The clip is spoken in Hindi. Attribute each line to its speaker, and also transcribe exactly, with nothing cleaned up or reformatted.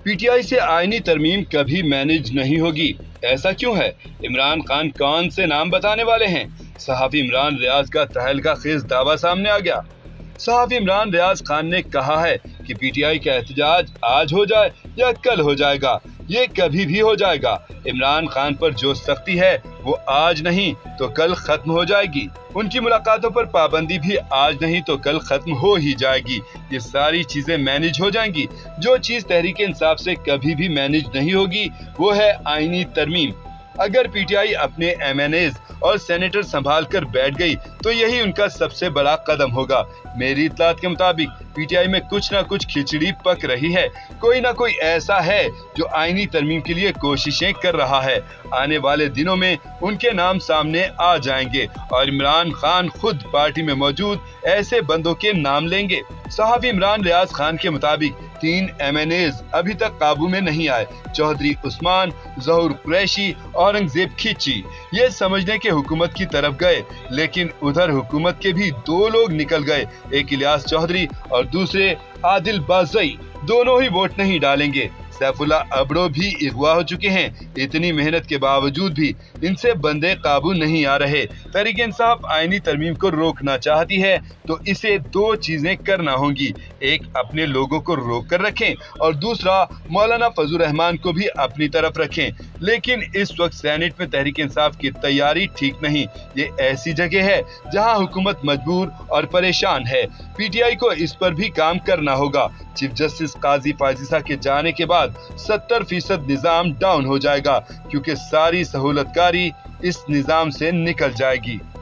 Speaker 1: पीटीआई से आईनी तरमीम कभी मैनेज नहीं होगी। ऐसा क्यों है? इमरान खान कौन से नाम बताने वाले हैं? सहाफी इमरान रियाज का तहलका खेज दावा सामने आ गया। सहाफी इमरान रियाज खान ने कहा है कि पीटीआई का एहतजाज आज हो जाए या कल हो जाएगा, ये कभी भी हो जाएगा। इमरान खान पर जो सख्ती है वो आज नहीं तो कल खत्म हो जाएगी। उनकी मुलाकातों पर पाबंदी भी आज नहीं तो कल खत्म हो ही जाएगी। ये सारी चीजें मैनेज हो जाएंगी। जो चीज तहरीक इंसाफ से कभी भी मैनेज नहीं होगी वो है आईनी तरमीम। अगर पीटीआई अपने एमएनएज और सेनेटर संभाल कर बैठ गई तो यही उनका सबसे बड़ा कदम होगा। मेरी इत्तलात के मुताबिक पीटीआई में कुछ ना कुछ खिचड़ी पक रही है। कोई ना कोई ऐसा है जो आईनी तरमीम के लिए कोशिशें कर रहा है। आने वाले दिनों में उनके नाम सामने आ जाएंगे और इमरान खान खुद पार्टी में मौजूद ऐसे बंदों के नाम लेंगे। सहाफी इमरान रियाज खान के मुताबिक तीन एमएनएज अभी तक काबू में नहीं आए। चौधरी उस्मान, जहूर कुरैशी, औरंगजेब खिची ये समझने के हुकूमत की तरफ गए, लेकिन उधर हुकूमत के भी दो लोग निकल गए। एक इलियास चौधरी और दूसरे आदिल बाज़ई। दोनों ही वोट नहीं डालेंगे। सैफुल्लाह अबड़ो भी अगवा हो चुके हैं। इतनी मेहनत के बावजूद भी इनसे बंदे काबू नहीं आ रहे। तहरीक इंसाफ आईनी तरमीम को रोकना चाहती है तो इसे दो चीजें करना होंगी। एक, अपने लोगों को रोक कर रखें और दूसरा, मौलाना फजल रहमान को भी अपनी तरफ रखें। लेकिन इस वक्त सेनेट में तहरीक इंसाफ की तैयारी ठीक नहीं। ये ऐसी जगह है जहां हुकूमत मजबूर और परेशान है। पीटीआई को इस पर भी काम करना होगा। चीफ जस्टिस काजी फाजिसा के जाने के बाद सत्तर फीसद निजाम डाउन हो जाएगा, क्योंकि सारी सहूलतकारी इस निजाम से निकल जाएगी।